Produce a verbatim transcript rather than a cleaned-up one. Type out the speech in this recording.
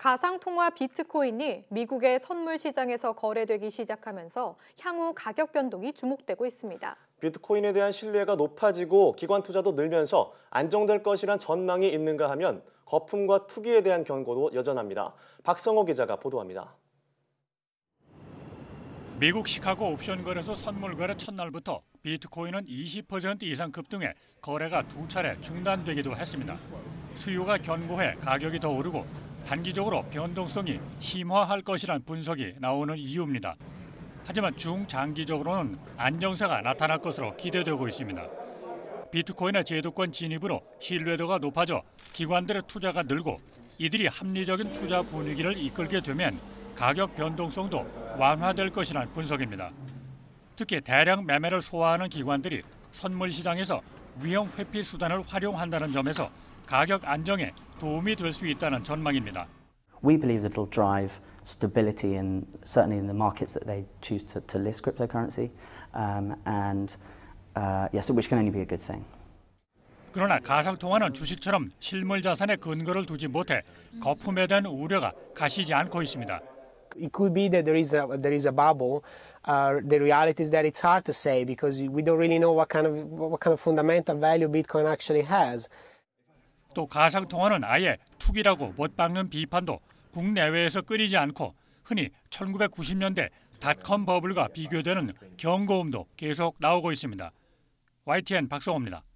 가상통화 비트코인이 미국의 선물 시장에서 거래되기 시작하면서 향후 가격 변동이 주목되고 있습니다. 비트코인에 대한 신뢰가 높아지고 기관 투자도 늘면서 안정될 것이란 전망이 있는가 하면 거품과 투기에 대한 경고도 여전합니다. 박성호 기자가 보도합니다. 미국 시카고 옵션 거래소 선물 거래 첫날부터 비트코인은 이십 퍼센트 이상 급등해 거래가 두 차례 중단되기도 했습니다. 수요가 견고해 가격이 더 오르고 단기적으로 변동성이 심화할 것이란 분석이 나오는 이유입니다. 하지만 중장기적으로는 안정세가 나타날 것으로 기대되고 있습니다. 비트코인의 제도권 진입으로 신뢰도가 높아져 기관들의 투자가 늘고 이들이 합리적인 투자 분위기를 이끌게 되면 가격 변동성도 완화될 것이란 분석입니다. 특히 대량 매매를 소화하는 기관들이 선물 시장에서 위험 회피 수단을 활용한다는 점에서 가격 안정에 도움이 될 수 있다는 전망입니다. We believe that it'll drive stability in certainly in the markets that they choose to, to list cryptocurrency, um, and uh, yes, which can only be a good thing. 그러나 가상통화는 주식처럼 실물 자산에 근거를 두지 못해 거품에 대한 우려가 가시지 않고 있습니다. It could be that there is a there is a bubble. Uh, the reality is that it's hard to say because we don't really know what kind of what kind of fundamental value Bitcoin actually has. 또 가상통화는 아예 투기라고 못 박는 비판도 국내외에서 끊이지 않고 흔히 천구백구십 년대 닷컴 버블과 비교되는 경고음도 계속 나오고 있습니다. 와이티엔 박성호입니다.